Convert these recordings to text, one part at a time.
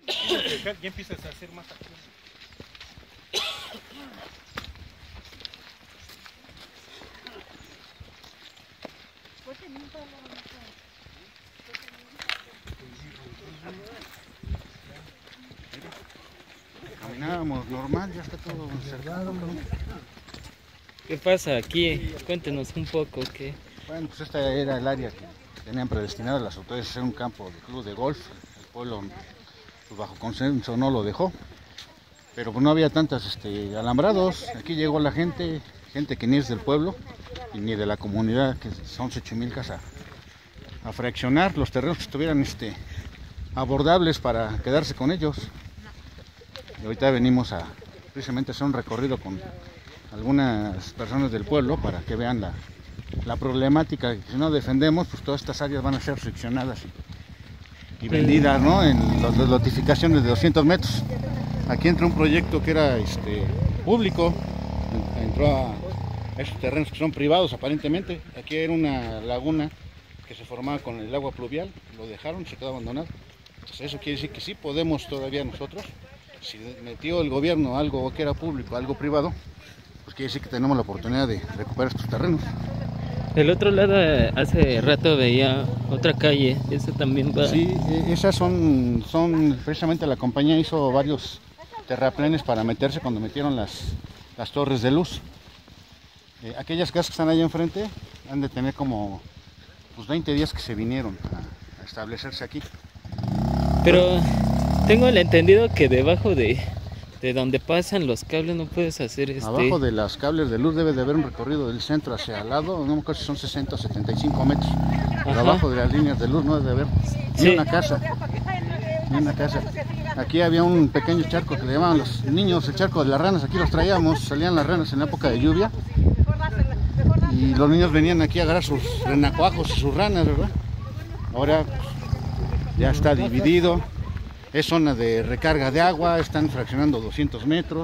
Ya empiezas a hacer más acción. Caminábamos normal, ya está todo cerrado. ¿Qué pasa aquí? Cuéntenos un poco. ¿Qué? Bueno, pues esta era el área que tenían predestinado las autoridades a ser un campo de club de golf. El pueblo, pues, bajo consenso no lo dejó, pero pues no había tantos alambrados. Aquí llegó la gente que ni es del pueblo y ni de la comunidad, que son 8,000 casas, a fraccionar los terrenos que estuvieran abordables para quedarse con ellos. Y ahorita venimos a precisamente hacer un recorrido con algunas personas del pueblo para que vean la problemática, que si no defendemos, pues todas estas áreas van a ser friccionadas y vendidas, ¿no? En las notificaciones de 200 metros. Aquí entra un proyecto que era público, entró a esos terrenos que son privados aparentemente. Aquí era una laguna que se formaba con el agua pluvial, lo dejaron, se quedó abandonado. Entonces eso quiere decir que sí podemos todavía nosotros, si metió el gobierno algo que era público, algo privado, pues quiere decir que tenemos la oportunidad de recuperar estos terrenos. Del otro lado, hace rato veía otra calle, ¿eso también va? Sí, esas son precisamente la compañía hizo varios terraplenes para meterse cuando metieron las torres de luz. Aquellas casas que están allá enfrente han de tener como 20 días que se vinieron a establecerse aquí. Pero tengo el entendido que debajo de donde pasan los cables no puedes hacer Abajo de los cables de luz debe de haber un recorrido del centro hacia el lado, no me acuerdo si son 60 o 75 metros. Pero abajo de las líneas de luz no debe haber ni una casa. Ni una casa. Aquí había un pequeño charco que le llamaban los niños el charco de las ranas, aquí los traíamos, salían las ranas en la época de lluvia. Y los niños venían aquí a agarrar sus renacuajos y sus ranas, ¿verdad? Ahora ya está dividido. Es zona de recarga de agua, están fraccionando 200 metros.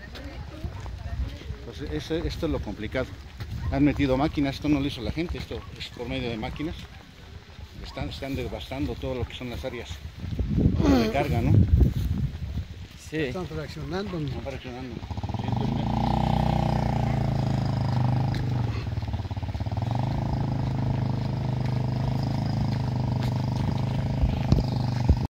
Entonces, esto es lo complicado. Han metido máquinas, esto no lo hizo la gente, esto es por medio de máquinas. Están devastando todo lo que son las áreas de recarga, ¿no? Sí. Están fraccionando. Están fraccionando.